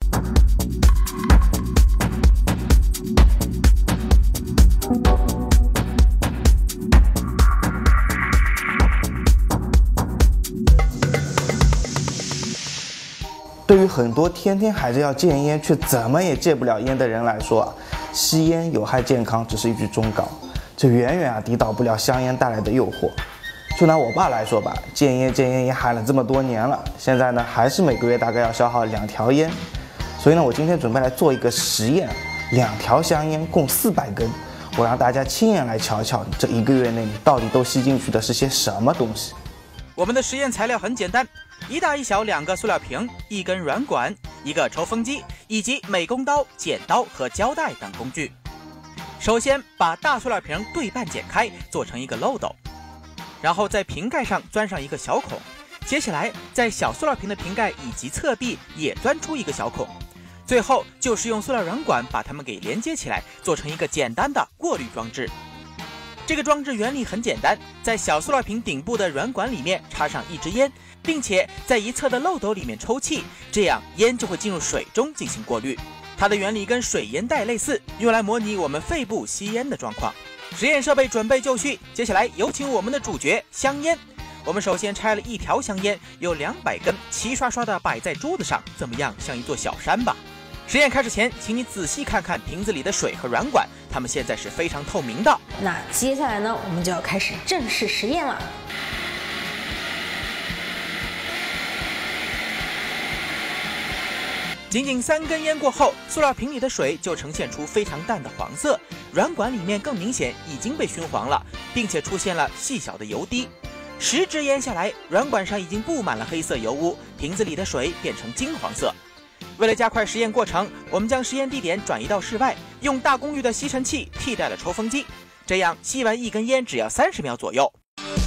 对于很多天天喊着要戒烟却怎么也戒不了烟的人来说，吸烟有害健康只是一句忠告，这远远抵挡不了香烟带来的诱惑。就拿我爸来说吧，戒烟也喊了这么多年了，现在呢还是每个月大概要消耗2条烟。所以呢，我今天准备来做一个实验，2条香烟共400根，我让大家亲眼来瞧瞧，这1个月内你到底都吸进去的是些什么东西。 我们的实验材料很简单，1大1小2个塑料瓶，1根软管，1个抽风机，以及美工刀、剪刀和胶带等工具。首先把大塑料瓶对半剪开，做成一个漏斗，然后在瓶盖上钻上一个小孔，接下来在小塑料瓶的瓶盖以及侧壁也钻出一个小孔，最后就是用塑料软管把它们给连接起来，做成一个简单的过滤装置。这个装置原理很简单，在小塑料瓶顶部的软管里面插上一支烟，并且在一侧的漏斗里面抽气，这样烟就会进入水中进行过滤。它的原理跟水烟袋类似，用来模拟我们肺部吸烟的状况。实验设备准备就绪，接下来有请我们的主角香烟。我们首先拆了1条香烟，有200根，齐刷刷的摆在桌子上，怎么样，像一座小山吧？实验开始前，请你仔细看看瓶子里的水和软管，它们现在是非常透明的。 那接下来呢，我们就要开始正式实验了。 仅仅3根烟过后，塑料瓶里的水就呈现出非常淡的黄色，软管里面更明显已经被熏黄了，并且出现了细小的油滴。10支烟下来，软管上已经布满了黑色油污，瓶子里的水变成金黄色。为了加快实验过程，我们将实验地点转移到室外，用大功率的吸尘器替代了抽风机，这样吸完1根烟只要30秒左右。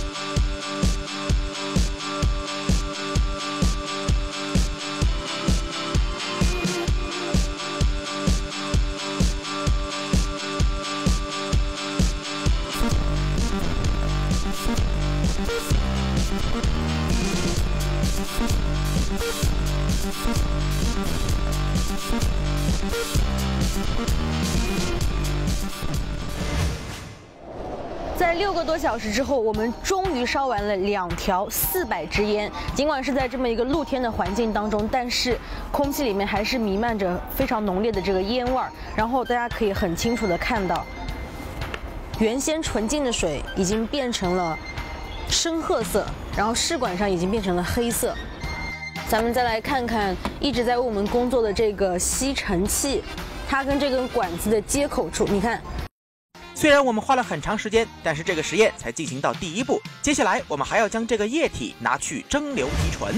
在6个多小时之后，我们终于烧完了2条400支烟。尽管是在这么一个露天的环境当中，但是空气里面还是弥漫着非常浓烈的这个烟味儿。然后大家可以很清楚的看到，原先纯净的水已经变成了深褐色，然后试管上已经变成了黑色。咱们再来看看一直在为我们工作的这个吸尘器，它跟这根管子的接口处，你看。 虽然我们花了很长时间，但是这个实验才进行到第1步，接下来我们还要将这个液体拿去蒸馏提纯。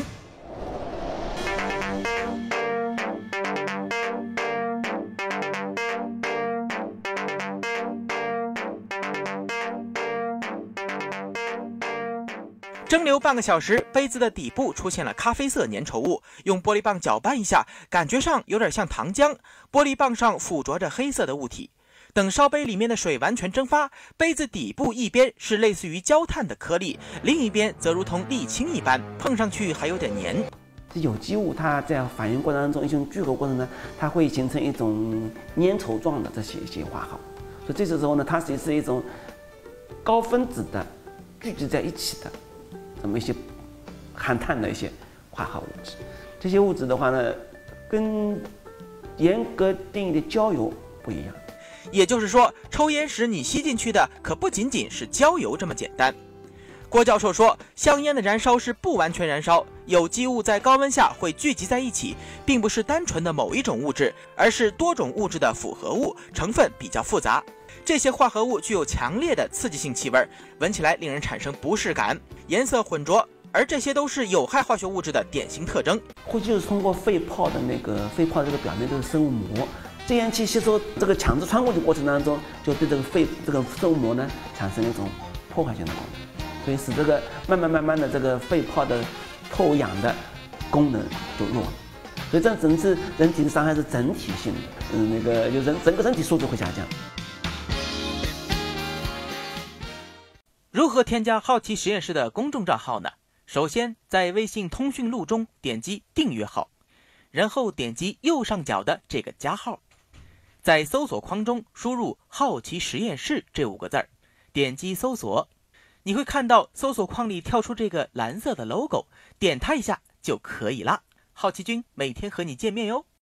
蒸馏半个小时，杯子的底部出现了咖啡色粘稠物，用玻璃棒搅拌一下，感觉上有点像糖浆，玻璃棒上附着着黑色的物体。等烧杯里面的水完全蒸发，杯子底部一边是类似于焦炭的颗粒，另一边则如同沥青一般，碰上去还有点黏。 有机物它在反应过程当中，一种聚合过程呢，它会形成一种粘稠状的这些一些化合物，所以这时候呢，它是一种高分子的聚集在一起的这么一些含碳的一些化合物质。这些物质的话呢，跟严格定义的焦油不一样。 也就是说，抽烟时你吸进去的可不仅仅是焦油这么简单。郭教授说，香烟的燃烧是不完全燃烧，有机物在高温下会聚集在一起，并不是单纯的某一种物质，而是多种物质的复合物，成分比较复杂。这些化合物具有强烈的刺激性气味，闻起来令人产生不适感，颜色浑浊，而这些都是有害化学物质的典型特征。 呼吸就是通过肺泡的肺泡这个表面都是生物膜。戒烟器吸收这个强制穿过去过程当中，就对这个生物膜呢产生一种破坏性的功能，所以使这个慢慢的这个肺泡的透氧的功能就弱了，所以这整是人体的伤害是整体性的，就整个身体素质会下降。 如何添加好奇实验室的公众账号呢？首先在微信通讯录中点击订阅号， 然后点击右上角的这个加号，在搜索框中输入“好奇实验室”这5个字儿，点击搜索，你会看到搜索框里跳出这个蓝色的 logo， 点它一下就可以了。好奇君每天和你见面哟。